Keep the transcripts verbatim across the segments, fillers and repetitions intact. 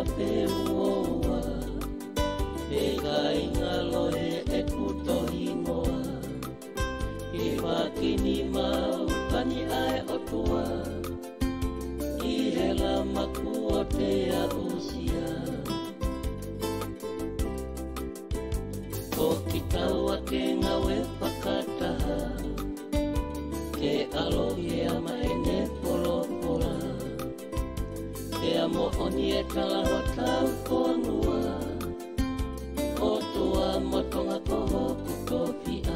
peua e kai ngalo e kuto himoa e wakini mau kani ai otua i hela makua te a usia ko ki taua ke ngawe whakataha ke alohi e ama ene polo pola ke amo oni e kalaho tau konua o tua motonga koho kutopia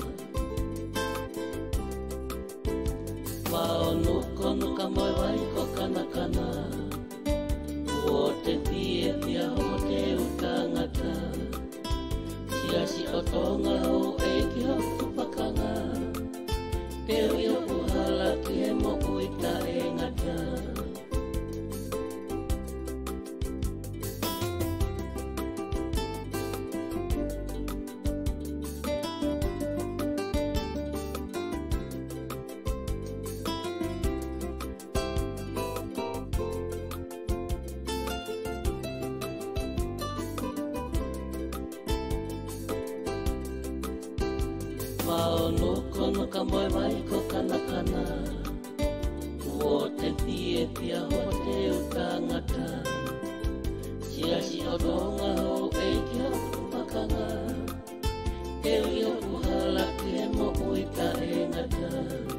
Wao nuko nuka moi wai ko kana kana o te pie pia ho te utangata sia si o tonga ho e ki ho tupakanga te ui o uhala ki he mo uita e ngata Wao nuko nuka moi wai ko kana kana o te pie pia ho te utangata sia si o tonga ho e ki ho tupakanga te ui o uhala ki he mo uita e ngata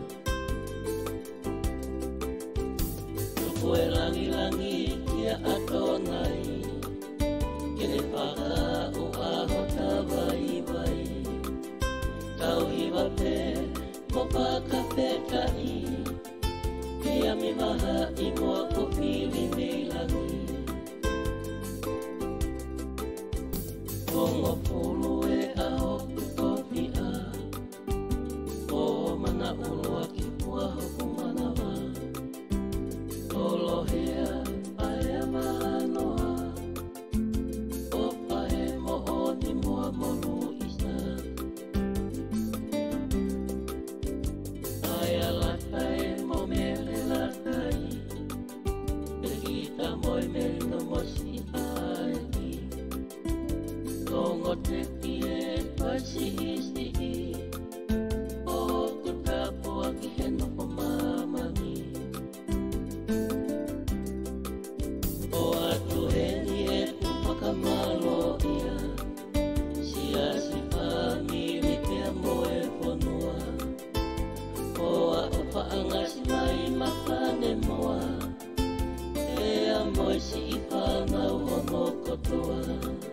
Tuku e langi langi kia atonai kene paka o aho tawai vai Tau hiwa pe, mo paka petai Pia mi maha i mua ko pili me langi Kongo pulu e aho kutopia O mana ulua ki pua hoku manawa Tolo hea pae mahanoa O pae mo oni mua molu isa Latai mo mele latai Berita moi mele no mosi aiki Tongo te pie pasi isi O kutapo aki heno po mamami O atu heni e kupaka malo ia Sia si famili te moe ponua Oa o paangasi mai makane moa E a moi si i whanau hono kotoa